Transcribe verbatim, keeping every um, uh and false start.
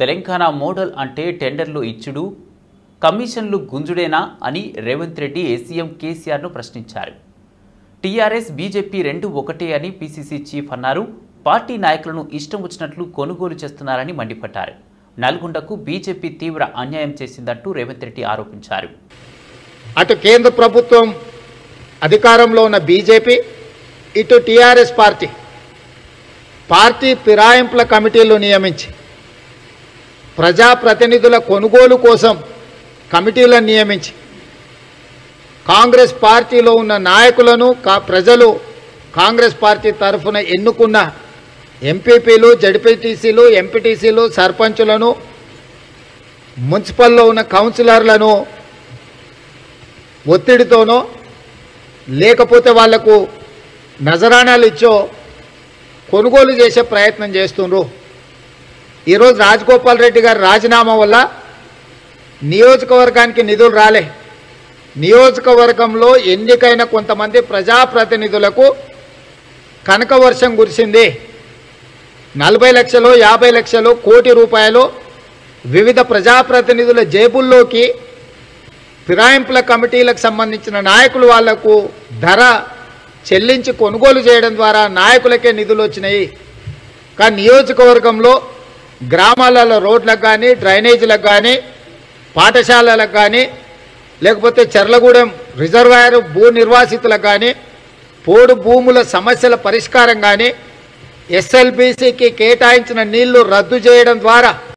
Telangana model అంటే టెండర్లు ఇచ్చుడు కమిషన్లు గుంజుడేనా అని రేవంత్ రెడ్డి సీఎం కేసీఆర్ను ప్రశ్నించారు. టీఆర్ఎస్ బీజేపీ రెండు ఒకటే అని పీసీసీ చీఫ్ అన్నారు. పార్టీ నాయకులను ఇష్టం వచ్చినట్లు కొనుగోలు చేస్తున్నారని మండిపడ్డారు. నల్గొండకు బీజేపీ తీవ్ర అన్యాయం చేసిందంటూ రేవంత్ రెడ్డి ఆరోపించారు. అటు కేంద్ర ప్రభుత్వం అధికారంలో ఉన్న బీజేపీ, ఇటు టీఆర్ఎస్ పార్టీ పార్టీ ఫిరాయింపుల కమిటీలు నియమించి ప్రజాప్రతినిధుల కొనుగోలు కోసం కమిటీలను నియమించి కాంగ్రెస్ పార్టీలో ఉన్న నాయకులను ప్రజలు కాంగ్రెస్ పార్టీ తరఫున ఎన్నుకున్న ఎంపీపీలు, జడ్పీటీసీలు, ఎంపీటీసీలు, సర్పంచులను, మున్సిపల్లో ఉన్న కౌన్సిలర్లను ఒత్తిడితోనో లేకపోతే వాళ్లకు నజరానాలు ఇచ్చో కొనుగోలు చేసే ప్రయత్నం చేస్తున్నారు. ఈరోజు రాజగోపాల్ రెడ్డి గారి రాజీనామా వల్ల నియోజకవర్గానికి నిధులు రాలే. నియోజకవర్గంలో ఎన్నికైన కొంతమంది ప్రజాప్రతినిధులకు కనక వర్షం కురిసింది. నలభై లక్షలు, యాభై లక్షలు, కోటి రూపాయలు వివిధ ప్రజాప్రతినిధుల జేబుల్లోకి ఫిరాయింపుల కమిటీలకు సంబంధించిన నాయకులు వాళ్లకు ధర చెల్లించి కొనుగోలు చేయడం ద్వారా నాయకులకే నిధులు వచ్చినాయి. కానీ నియోజకవర్గంలో గ్రామాలలో రోడ్లకు కానీ, డ్రైనేజీలకు కానీ, పాఠశాలలకు కానీ, లేకపోతే చెర్లగూడెం రిజర్వాయర్ భూ నిర్వాసితులకు కానీ, పోడు భూముల సమస్యల పరిష్కారం కానీ, ఎస్ఎల్బీసీకి కేటాయించిన నీళ్లు రద్దు చేయడం ద్వారా